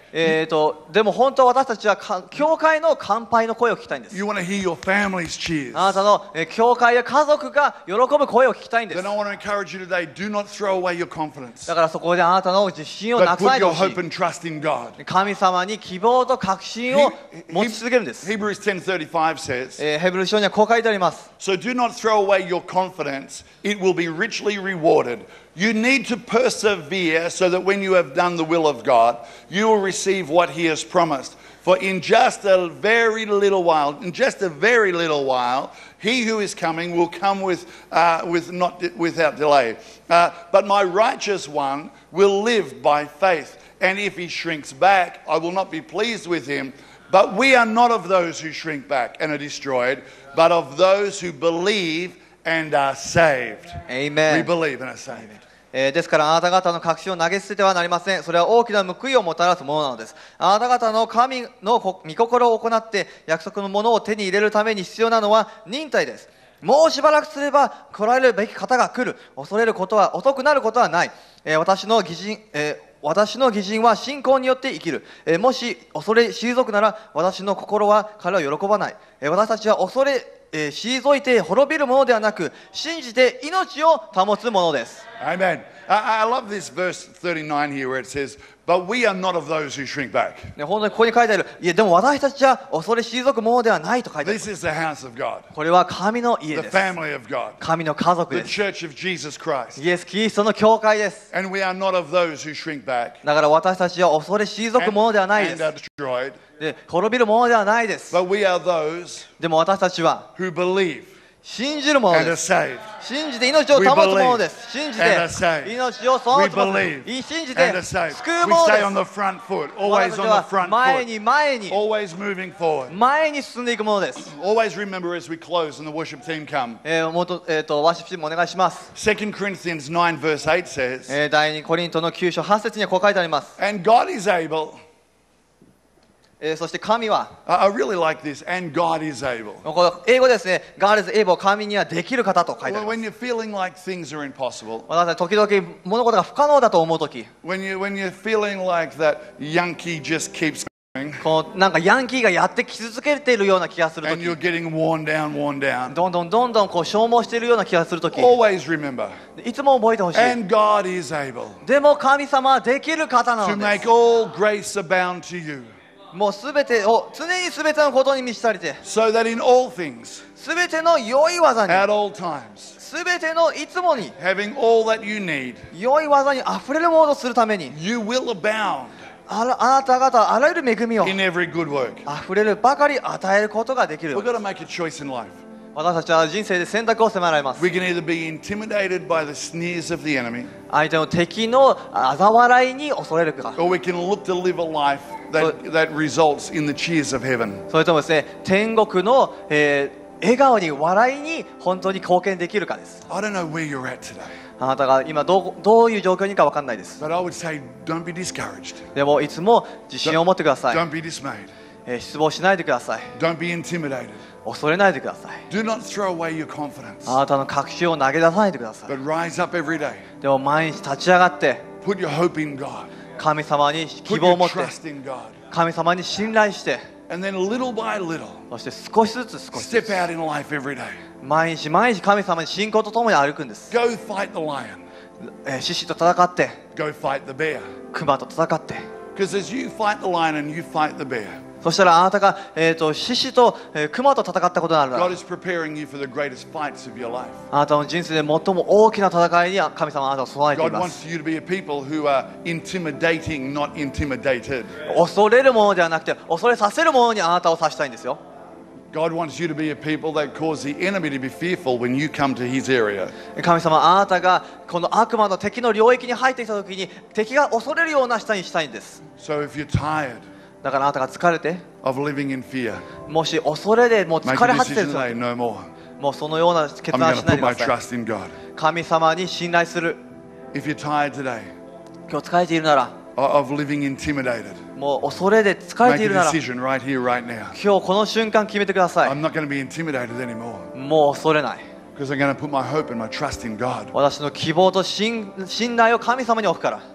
えーと、でも本当は私たちはか教会の乾杯の声を聞きたいんです。 You want to hear your family's cheers. あなたのえー教会や家族が喜ぶ声を聞きたいんです。 Then I want to encourage you today, do not throw away your confidence, だからそこであなたの自信をな but くさな put いで your ほし hope and trust in God. い。神様に希望と確信を持ち続けるんです。 Hebrews ten thirty-five says, えーヘブル書にはこう書いてあります。 So do not throw away your confidence, it will be richly rewarded. You need to persevere so that when you have done the will of God, you will receive what He has promised. For in just a very little while, in just a very little while, He who is coming will come with, uh, with not without delay. Uh, but my righteous one will live by faith, and if he shrinks back, I will not be pleased with him. But we are not of those who shrink back and are destroyed, but of those who believe and are saved. We Amen。 believe and are saved. えーですからあなた方の確信を投げ捨ててはなりません。それは大きな報いをもたらすものなのです。あなた方の神の御心を行って約束のものを手に入れるために必要なのは忍耐です。もうしばらくすれば来られるべき方が来る。恐れることは遅くなることはない。えー私の義人、えー私の義人は信仰によって生きる。えーもし恐れ退くなら私の心は彼を喜ばない。えー私たちは恐れ、えー退いて滅びるものではなく信じて命を保つものです。 Amen. I, I love this verse thirty-nine here where it says, But we are not of those who shrink back. ね本当にここに書いてある。いやでも私たちは恐れ退くものではないと書いてある。 This is the house of God, これは神の家 the です。 family of God, 神の家族 the です。 church of Jesus Christ. イエス・キリストの教会です。 And we are not of those who shrink back だから私たちは恐れ退く and, ものではないで and are す。 destroyed. で、滅びるものではないです。 But we are those でも私たちは who believe 信じるもの and are です。 saved. 信じて命を保つものです。信じ and て are saved. 命を保 We つもの believe です。信じ and are て saved. 救う We もの stay on で the front foot, す。 always 私たち on the は front 前 foot, に前に always moving forward. 前に進んでいくものです。 Always remember as we close and the worship team come. えー、もっと、えー、とワーシップチームお願いします。 Second Corinthians nine verse eight says, えー、第二コリントのきゅう章はち節にはこう書いてあります。 And God is able, えー、そして神は I I really like this, and God is able. これ英語ですね。God is able、神にはできる方と書いてあ Well, ります。 when you're feeling like things are impossible, 私たち時々物事が不可能だと思うとき、 when, you, when you're feeling like that Yankee just keeps going, こうなんかヤンキーがやってき続けているような気がすると and き、 you're getting worn down, worn down, どんどんどんどんこう消耗しているような気がするとき、 always remember, いつも覚えてほしい。 and God is able でも神様はできる方な to ので make す。 all grace abound to you, もうすべてを常にすべてのことに満ち足りて、 so that in all things, すべての良い技に、 at all times, すべてのいつもに having all that you need, 良い技に溢れるものとするために、 you will abound あらあなた方はあらゆる恵みを in every good work. 溢れるばかり与えることができるよう We've に。 got to make a choice in life. 私たちは人生で選択を迫られます。 We can either be intimidated by the sneers of the enemy, 相手の敵の嘲笑いに恐れるか、 or we can look to live a life that, that results in the cheers of heaven. それともですね、天国の、えー笑顔に笑いに本当に貢献できるかです。 I don't know where you're at today, あなたが今どうどういう状況にか分かんないです。 but I would say don't be discouraged. でもいつも自信を持ってください。 Don't be dismayed. えー失望しないでください。 Don't be intimidated. 恐れないでください。 Do not throw away your confidence, あなたの確信を投げ出さないでください。 but rise up every day. でも毎日立ち上がって Put your hope in God. 神様に希 Put 望を your 持って trust in God. 神様に信頼して、 And then little by little, そして少しずつ少しず step つ out in life every day. 毎日毎日神様に信仰とともに歩くんです。 Go fight the lion. えー獅子と戦って、 Go fight the bear. 熊と戦って、 Because as you fight the lion and you fight the bear, そしたらあなたが、えー、と獅子と、えー熊と戦ったことになるな God ら、 is preparing you for the greatest fights of your life. あなたの人生で最も大きな戦いに神様はあなたを備えてい God ます。 wants you to be a people who are intimidating, not intimidated. 恐れるものではなくて恐れさせるものにあなたを指したいんですよ。 God wants you to be a people that cause the enemy to be fearful when you come to his area. 神様あなたがこの悪魔の敵の領域に入ってきた時に敵が恐れるような下にしたいんです。 So if you're tired だからあなたが疲れて、 of living in fear, もし恐れでもう make 疲れ a 果てて decision る today, 時、 no more. もうそのような決 I'm 断 going し to ない put で my ください。 trust in God. 神様に信頼する。 If you're tired today 今日疲れているなら、 of living intimidated, もう恐れで疲れ make てい a るなら、 decision right here, right now. 今日この瞬間決めてください。 I'm not going to be intimidated anymore もう恐れない。 because I'm going to put my hope and my trust in God. 私の希望と信信頼を神様に置くから。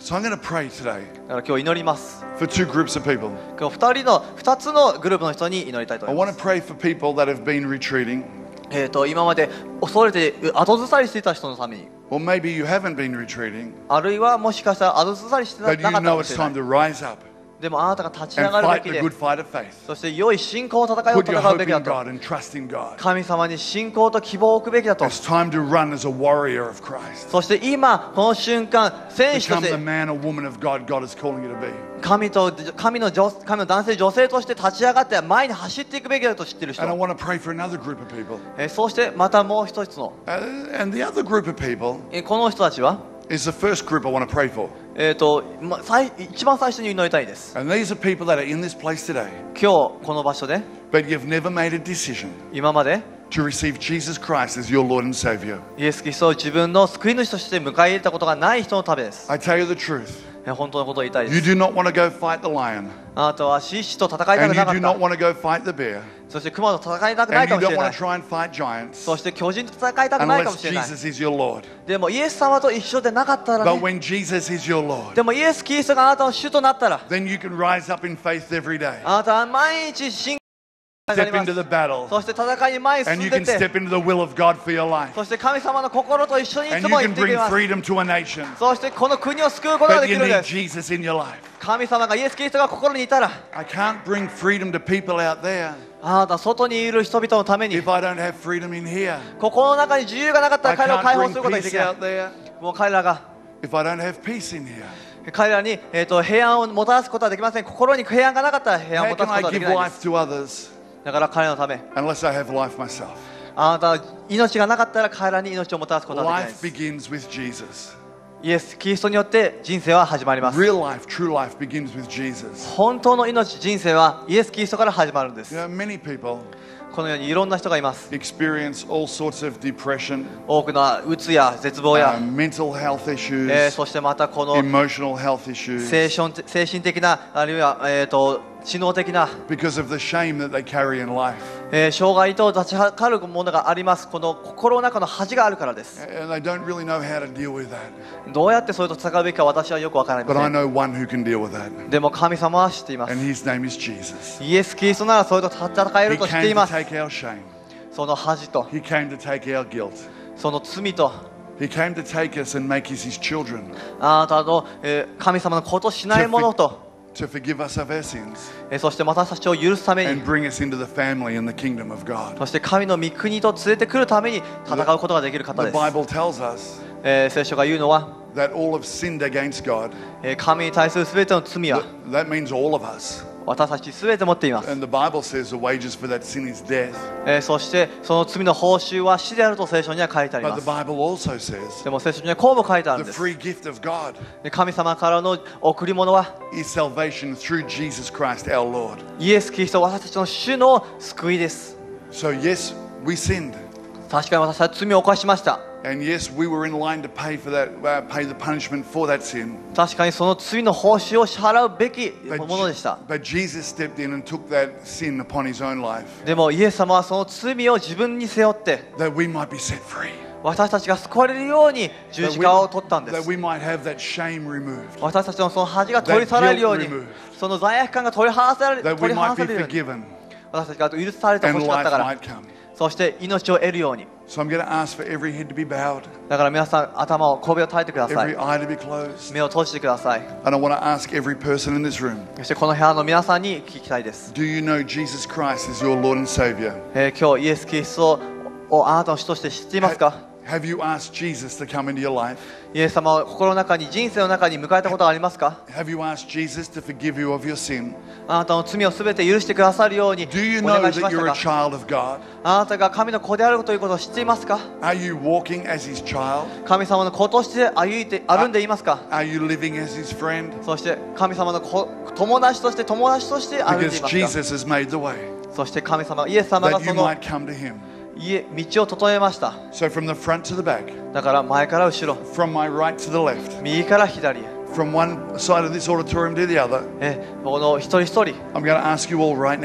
So I'm going to pray today だから今日祈ります。 for two groups of people. 今日ふたりのふたつのグループの人に祈りたいと I 思いま want す。 to pray for people that have been retreating, えー、と今まで恐れて後ずさりしていた人のために、 or maybe you haven't been retreating, あるいはもしかしたら後ずさりしてな but か you ったか know も it's しれな time い。 to rise up でもあなたが立ち上 and がるべ fight き the で、 good fight of faith. そして良い信仰の戦いを Put your 戦う hope べきだ in と。 God and trust in God. 神様に信仰と希望を置くべきだと。 It's time to run as a warrior of Christ. そして今この瞬間、戦士と Become し the て man or woman of God God is calling you to be. 神と神の女神の男性女性として立ち上がって前に走っていくべきだと知っている人 And I want to pray for another group of people. えーそうしてまたもう一つの Uh, and the other group of people えーこの人たちは is the first group I want to pray for. えーとま最一番最初に祈りたいです。 And these are people that are in this place today, 今日この場所で but you've never made a decision 今まで to receive Jesus Christ as your Lord and Savior. イエス・キリストを自分の救い主として迎え入れたことがない人のためです。 I tell you the truth. えー本当のことを言いたいで You す。 do not want to go fight the lion, あなたは獅子と戦いた and く you なか do っ not た。 want to go fight the bear, そして熊と戦いたくない and か you も don't しれな want い。 to try and fight giants そして巨人と戦いたくないかも unless しれない。 Jesus is your Lord. でもイエス様と一緒でなかったら But ね。 when Jesus is your Lord, でもイエス・キリストがあなたの主となったら、 then you can rise up in faith every day, あなたは毎日信仰になり step ます into。the battle, そして戦いに前に進 and ん you で can って step into the will of God for your life, そして神様の心と一緒にい and つ you も行 can っていき bring ます。 freedom to a nation. そしてこの国を救うことが But でき you るん need です。 Jesus in your life. 神様がイエス・キリストが心にいたら、 I can't bring freedom to people out there あなたは外にいる人々のために if I don't have freedom in here. ここの中に自由がなかった I ら彼らを解放 can't する bring ことがで peace きない out。there もう彼らが if I don't have peace in here. 彼らに、えー、と平安をもたらすことはできません。心に平安がなかったら平安を How もた can らすこと I はでき give ないです life to others だから彼らのため unless I have life myself? あなたは命がなかったら彼らに命をもたらすことはできない Life です begins with Jesus. イエス・キリストによって人生は始まります。 Real life, true life begins with Jesus. 本当の命、人生はイエス・キリストから始まるんで You す。 know, many people このようにいろんな人がいます。 experience all sorts of depression, 多くのうつや絶望 uh, や、 mental health えー issues, そしてまたこの emotional health issues 精神精神的なあるいは、えー、と知能的な、 because of the shame that they carry in life. えー障害と立ちはかるものがあります。この心の中の恥があるからです。 And they don't really know how to deal with that. どうやってそれと戦うべきか私はよくわから But な I いま know one who can deal with that. せん。でも神様は知っていま And す。 his name is Jesus. イエス・キリストならそれと戦え He ると知って came い to ます。 take our shame. その恥と He came to take our guilt. その罪と He came to take us and make us his children, あなたの、えー神様のことしないものと、 to forgive us of our sins えーそして私たちを許すため and に、 bring us into the family and the kingdom of God. そして神の御国と連れてくるために戦うことができる方 The です。 Bible tells us えー聖書が言うのは、 that all have sinned against God. えー神に対するすべての罪は That means all of us. 私たちすべて持っています。 And the Bible says the wages for that sin is death. えーそしてその罪の報酬は死であると聖書には書いてあり But ま the す。 Bible also says でも聖書にはこうも書いてある the んです。 free gift of God で神様からの贈り物は is salvation through Jesus Christ our Lord. イエス・キリスト私たちの主の救いです。 So yes, we sinned. 確かに私は罪を犯しました。 And yes, we were in line to pay for that, uh, pay the punishment for that sin. 確かにその罪の報酬を支払うべき But, ものでした。 but Jesus stepped in and took that sin upon his own life でもイエス様はその罪を自分に背負って that we might be set free. 私たちが救われるように十 That 字 we, 架を取ったんで that す。 we might have that shame removed. 私たちのその恥が取り去られるように That guilt removed. その罪悪感が取り離され That 取 we り離 might さ be れるように forgiven 私たちが許されてほ and しかった life から might come. そして命を得るように So I'm going to ask for every head to be bowed, だから皆さん頭を首を叩いてくださ every い。 eye to be closed. 目を閉じてください。 And I want to ask every person in this room, そしてこの部屋の皆さんに聞きたいです。 do you know Jesus Christ is your Lord and Savior? えー今日イエス・キリストをあなたの主として知っていますか？ Have you asked Jesus to come into your life? イエス様を心の中に人生の中に迎えたことはありますか？ Have you asked Jesus to forgive you of your sin? あなたの罪をすべて許してくださるように Do you お know 願いしま that し you're た a か？ child of God? あなたが神の子であるということを知っていますか？ Are you walking as His child? 神様の子として歩いて歩んでいますか？ Are you living as His friend? そして神様の子友達として友達として歩んでい Because ますか？ Jesus has made the way そして神様イエス様が that そ you の might come to Him. 家道を整えました。 So from the front to the back, だから前から後ろ from my right to the left, 右から左へ from one side of this auditorium to the other, えこの一人一人 I'm going to ask you all right now.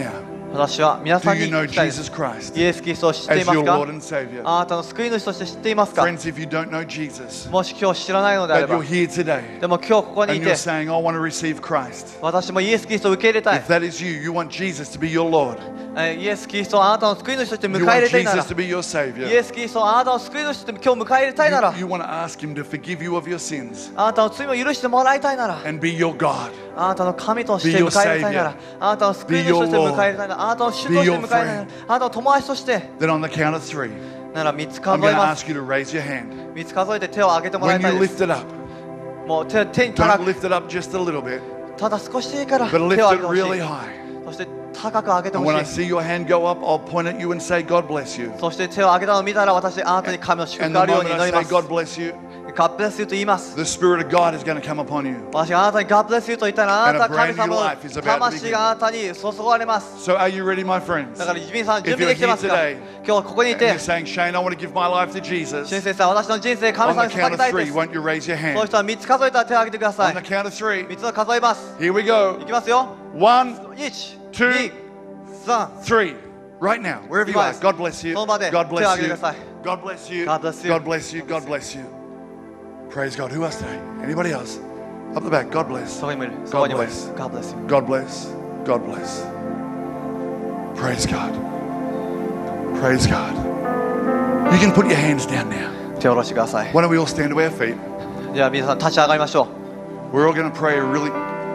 私は皆さ Do ん you に know 聞きたいです Jesus Christ イエス・キリストを知ってい as ます your か Lord and Savior? あなたの救い主として知っていますか Friends, if you don't know Jesus, もし今日知らないのであれ but ば you're here today でも今日ここに and いて you're saying, I want to receive Christ. 私もイエス・キリストを受け入れたい If that is you, you want Jesus to be your Lord. えーイエス・キリストをあなたの救い主として迎 You え入 want れたいなら Jesus to be your イ Savior. エス・キリストをあなたの救い主として今日迎え入れたいなら You, you want to ask Him to forgive you of your sins あなたの罪を許してもらいたいなら and be your God. あなたの神として迎え入れたいならあなたの救い主として迎え入れたいならあなたの主として迎え入れたいならあなたの友達として Then on the count of three, ならみっつ I'm 数 going え to ます ask you to raise your hand. みっつ数えて手を挙げてもら When いた you いです lift it up, もう手手に高 don't く lift it up just a little bit, ただ少しでいいから手 but を lift 挙 it げてほし really い high. そして高く上げて And ほ when I しい see your hand go up, I'll point at you and say, God bless you. そして手を挙げたのを見たら私あなたに神の祝 And 福 the あるように moment 祈 I りま say, す God bless you, God bless you と言います the Spirit of God is going to come upon you. 私があなたに God bless you と言ったらあなたは And a 神 brand new 様 life is の about to 魂があなたに注がれます So are you ready, my friends? だから皆さん準 If 備 you're できて here ますか today 今日ここにい and て you're saying, Shane, I want to give my life to Jesus, 新先生私の人生神 on 様 the に捧 count げ of たいで three, す won't you raise your そういう hand? 人はみっつ数えたら手を挙げてくださ On い the count of three, みっつの数えます here we go. いきますよ One, いち two にさん three. Right now, wherever you are. Guys, God bless you. その場で God 手を bless 挙げて you. ください God bless you. God bless you. God bless you. God bless you. Praise God. Who else today? Anybody else? Up the back. God bless. そこにもいるそこにもいる bless. God bless you God bless. God bless. Praise God. Praise God. You can put your hands down now. 手を下ろしてください Why don't we all stand to our feet? では皆さん立ち上がりましょ We're all going to pray a really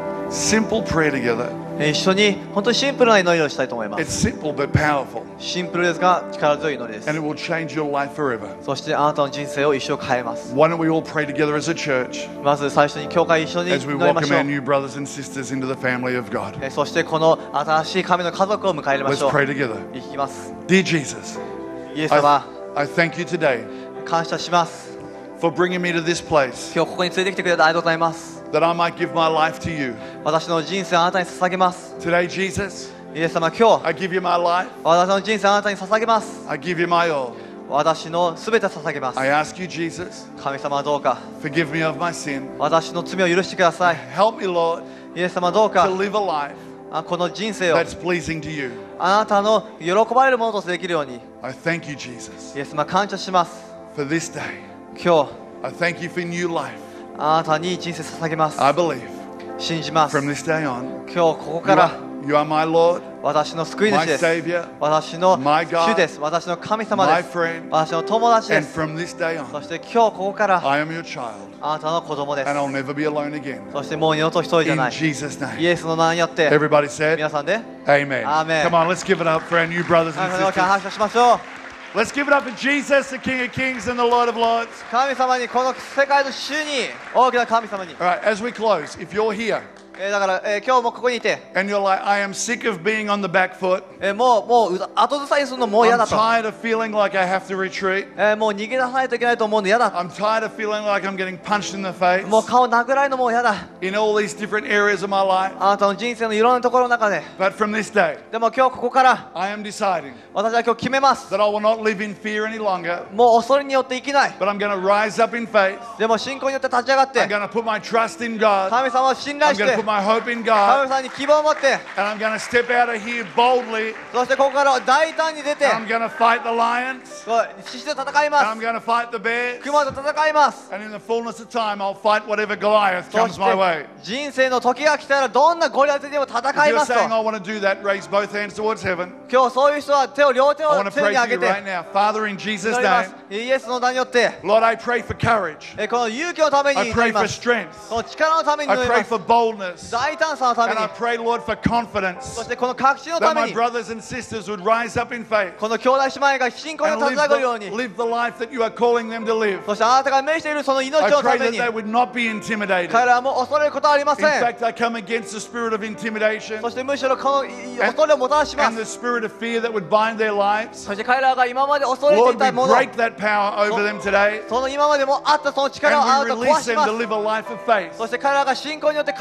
simple prayer together. うえー一緒に本当にシンプルな祈りをしたいと思いま It's す simple but powerful, シンプルですが力強い祈りです and it will change your life forever. そしてあなたの人生を一生変えます Why don't we all pray together as a church まず最初に教会一緒に as we 祈りま welcome しょ our う new brothers and sisters into the family of God? えーそしてこの新しい神の家族を迎え入れま Let's しょう pray together. いきます Dear Jesus, イエス様 I, I thank you today 感謝します for bringing me to this place 今日ここに連れてきてくれてありがとうございます that I might give my life to you. 私の人生をあなたに捧げます Today, Jesus, イエス様今日 I give you my life. 私の人生をあなたに捧げます I give you my all. 私の全て捧げます I ask you, Jesus, 神様どうか forgive me of my sin. 私の罪を許してください Help me, Lord, イエス様どう to か live a life あこの人生を that's pleasing to you. あなたの喜ばれるものとしてできるように I thank you, Jesus, イエス様感謝します for this day. 今日 I thank you for new life. あなたに人生捧げます I believe 信じます from 今 this day on, 日ここ you から are, you are my Lord, 私の救い主 my です Savior, 私の my God, 主です私の神様 my です friend, 私の友達で and す from this day そ on, して今日ここから I am your child, あなたの子供です and I'll never be alone again. そしてもう二度と一人じゃ In ない Jesus' イ name. エスの名によって Everybody said, 皆さんで Amen. Amen. Come on, let's give it up for our new brothers 神 and 様に sisters. 感謝しましょう Let's give it up for Jesus, the King of Kings and the Lord of Lords. 神様にこの世界の主に大きな神様に All right, as we close, if you're here えーだから、えー今日もここにいて、 and you're like, I am sick of being on the back foot, えーもうもうう後ずさりするのもう嫌 I'm だと、 tired of feeling like I have to retreat, えーもう逃げ出さないといけないと思うの嫌だ、 I'm tired of feeling like I'm getting punched in the face もう顔殴られるのも嫌だ、 in all these different areas of my life. あなたの人生のいろんなところの中で、 But from this day, でも今日ここから I am deciding 私は今日決めます、 that I will not live in fear any longer, もう恐れによって生きない、 but I'm going to rise up in faith. でも信仰によって立ち上がっ I'm て、 going to put my trust in God. 神様を信頼 I'm し going to て、 put my hope in 神 God. 様に希望を持って、 And I'm going to step out of here boldly. そしてここから大胆に出て、 And I'm going to fight the lions. こう必死で戦いま And I'm す、 going to fight the bears. 熊と戦います。 And in the fullness of time, I'll fight whatever Goliath そ comes し my way. て人生の時が来たらどんなゴリアテでも戦 If い you're ますと、 saying, I want to do that, raise both hands towards heaven. 今日そういう人は手を両手 I を want to 手 pray に上 for げ you て right now. Father, in Jesus' 祈りま name, す。イエスの名によって Lord, I pray for courage. えこの勇気のために I 祈 pray りま for す。 strength. その力のために I 祈り pray ます。 for boldness. 大胆さのため And に I、pray, Lord, for confidence. そしてこの確信の That ため my に、 brothers and sisters would rise up in faith この兄弟姉妹が信仰に and 立ち live 上がるよう the, に、 live the life that you are calling them to live. そしてあなたが命じているその命 I のた pray め that に、 they would not be intimidated. 彼らも恐れることはありま In せん。 fact, I come against the spirit of intimidation そしてむしろこのい恐れをもたらしま and す。 the spirit of fear that would bind their lives. そして彼らが今まで恐れてい Lord, た we もの、 break that power over them today その今までもあったその力をあな and た we が壊 release し them ま to す。 live a life of faith. そして彼らが信仰によって解放さ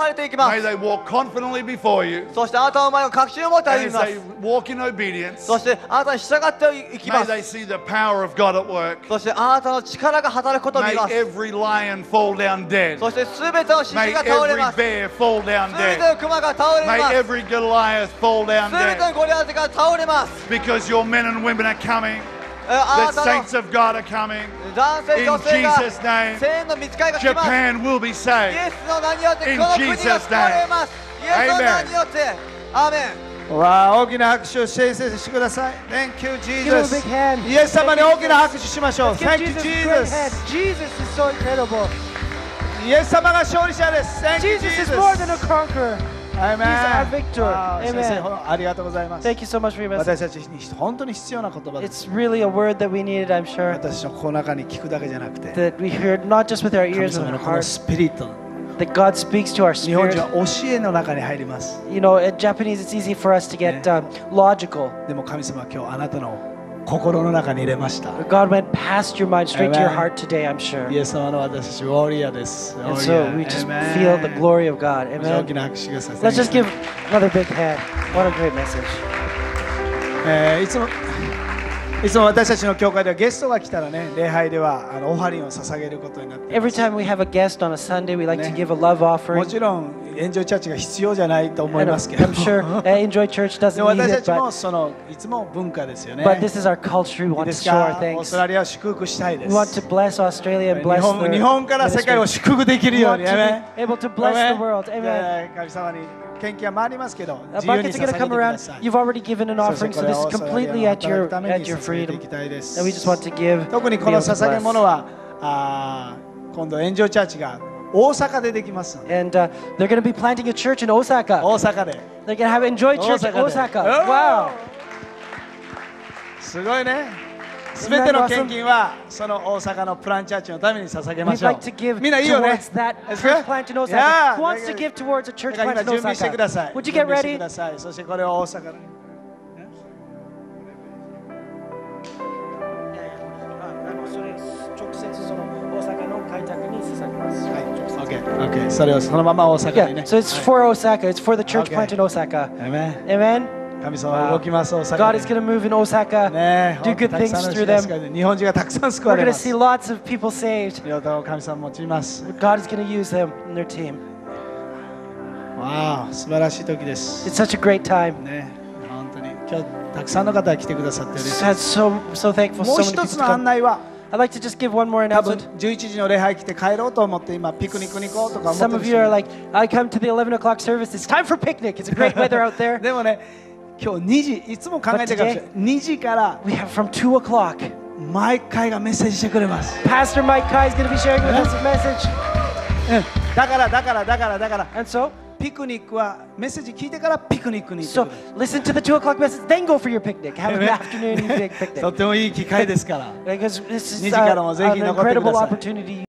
れていきま May す。 they walk confidently before you. そしてあなたの前を確信を持って歩 And み as ま they す。 walk in obedience, そしてあなたに従っていき may ます。 they see the power of God at work. そしてあなたの力が働くことを見 May ます。 every lion fall down dead. そしてすべての獅子 May が倒れ every ます。す bear fall down べて dead. の熊が倒れ May ます。 every Goliath fall down すべて dead. のゴリアテが倒れます。 Because your men and women are coming. あ The なたの saints of God are coming. 男性 In 女性が Jesus' name, 聖の見つかりが来ます。 Japan will be イ saved. エスの名によって In この国が Jesus' 救われます。イエスの名によって。アーメン。 わあ、大きな拍手を先生してください。Thank you, Give him a Jesus. big hand. イエス様に大きな拍手しましょう。 Give Thank you, Jesus a great Jesus. hand. Jesus is so incredible. イエス様が勝利者です。Thank you, Jesus is Jesus. more than a conqueror. Amen. He's our victor. わあ Amen. 先生、ありがとうございます。 Thank you so much for your message. 私たちに本当に必要な言葉です。 It's really a word that we needed, I'm sure, 私の心の中に聞くだけじゃなくて、 that we heard not just with our 神 ears 様 and の our この hearts, スピリット、 that God speaks to our 日本 spirit. 人は教えの中に入ります。 You know, in Japanese, it's easy for us to get um, logical. でも神様は今日あなたの心の中に入れました。 God went past your mind straight to your Amen. heart today, I'm sure. イエス様の私たちウォリアーです。ウォ And リ so アー we just Amen. feel the glory of God. 大き Amen. な拍手ください。 Let's just give another big hand. What a great message. えーいつもいつも私たちの教会ではゲストが来たらね、礼拝ではあのオファリンを捧げることになっていま Every す。 time we have a guest on a Sunday, we like to Ne. give a love も offering. ちろんエンジョイチャーチが必要じゃないと思い And ますけど I'm sure uh, Enjoy Church で doesn't も need 私た it, ちも but, そのいつも文化ですよね。 but this is our culture. We いい want で to す show か our オース thanks. トラリアを祝福したいで We want す。 to bless Australia and 日 bless 本 their 日本から世界を ministry. 祝福できる We よう want に。 to アメ be able to bless the world. Amen. で神様に献金は回りますけど、 Uh, 自由に buckets 捧 are げ going て to come くだ around. さい。 You've already given an そして offering, こ so れ this は is オーストラリア completely の at 働 your くために at your 捧げて freedom. いきたいです And we just want to give. 特に be この able to 捧げ bless. 物はあー今度エンジョイチャーチが大阪でできますので And uh, they're going to be planting a church in Osaka. 大阪で They're going to have Enjoy Church in Osaka. Osaka. Oh. Wow. すごいね。すべての献金はその大阪のプランチャーチのために捧げま We'd しょう like to give みんないいよね towards that です church か plant in Osaka. Yeah. Who wants to give towards a church だから plant 今 in 準備してくだ Osaka? さい Would you 準 get 備してく ready? ださいそしてこれを大阪に Okay, okay. それをそのまま大阪に Yeah, ね so it's for Osaka. It's for the church Okay. plant in Osaka. Amen. Amen. 神様は動きます大 God 阪 is で going to move in Osaka. ね do good たくさんの things 人 through が them. 救われる日本人がたくさん救わ We're れ going ま to す see lots of people saved. 両方を神様持ちます God is going to use them in their team. わあ素晴らしい時です It's such a great time. ね本当に今日たくさんの方が来てくださって嬉しい I'm so so thankful もう so 一 many つ people の to 案 come. 内は I'd like to just give one more 多分 announcement. じゅういちじの礼拝来て帰ろうと思って今ピクニックに行こうとか思って Some る of 人 you are like, I come to the eleven o'clock service. It's time for picnic. It's a great weather out there. でもね今日にじいつも考えてるかもしれないにじから We have from two o'clock. 毎回がメッセージしてくれます Pastor Mike Kai is going to be sharing with us a message. うんだからだからだからだから And so, ピクニックはメッセージ聞いてからピクニックに行って so くれ listen to the two o'clock message, then go for your picnic. Have an Amen. afternoon big と picnic. ってもいい機会ですから Because this is にじからも uh, ぜひ an 残ってください incredible opportunity.